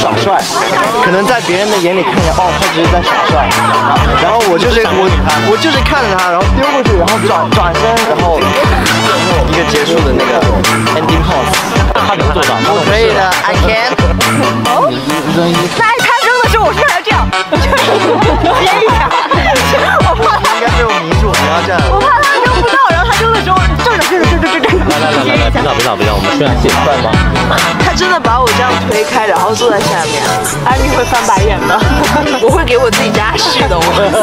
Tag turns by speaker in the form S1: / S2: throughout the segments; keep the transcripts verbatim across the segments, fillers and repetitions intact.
S1: 耍帅，可能在别人的眼里看起来，哦，他只是在耍帅。然后我就是我我就是看着他，然后丢过去，然后转转身，然后一个结束的那个 ending pose。他能做到？我可以的 ，I can。哦，
S2: 在他扔的时候，我是不是还要这样？接一下。我怕他。
S1: 应该被我迷住，不要这样。
S2: 我怕他扔不到，然后他扔的时候正着正着正着正着。
S3: 来来来来来，别打别打别打，我们炫戏帅吗？
S2: 他真的把我这样推开，然后坐在下面，安妮会翻白眼的。我会给我自己加戏的，我。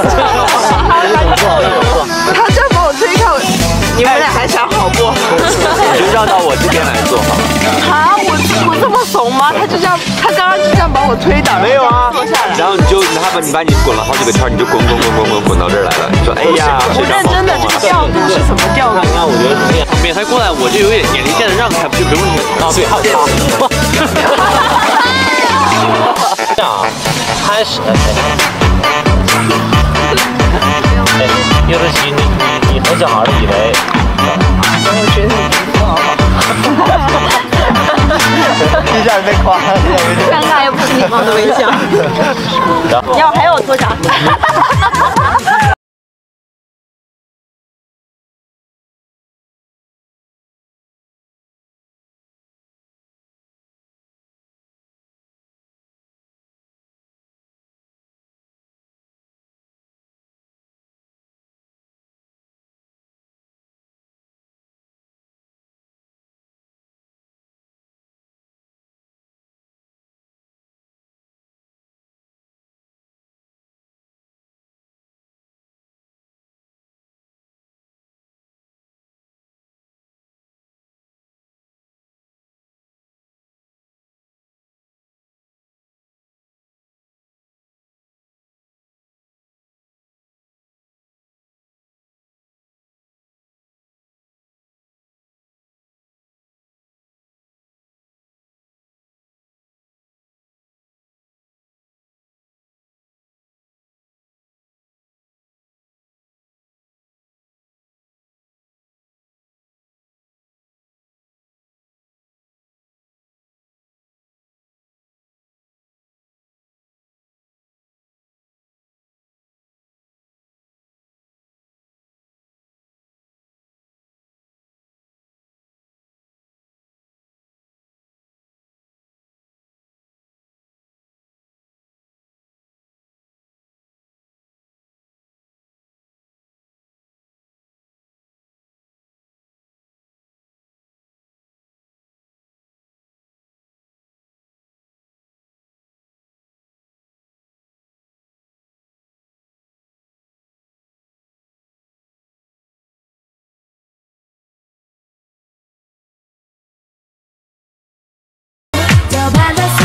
S2: 他这样把我推开，你们俩还想好不？
S3: 你就绕到我这边来坐好。
S2: 啊，我我这么怂吗？他就这样，他刚刚就这样把我推倒，
S3: 没有啊，
S2: 坐下来。
S3: 然后你就他把你把你滚了好几个圈，你就滚滚滚滚滚滚到这儿来了。你说哎呀，
S2: 我认真的，这个调度是什么调度？
S3: 你看，我觉得从旁边他过来，我就有点眼力见的让开，不就不用你啊？对，还有他。这样啊，开始了，哎，有的时你你你很小孩以为，
S2: 我觉得你不好好。
S1: 一下子被夸了，
S2: 尴尬又不是礼貌的微笑。你要还有多少？
S4: 就怕这。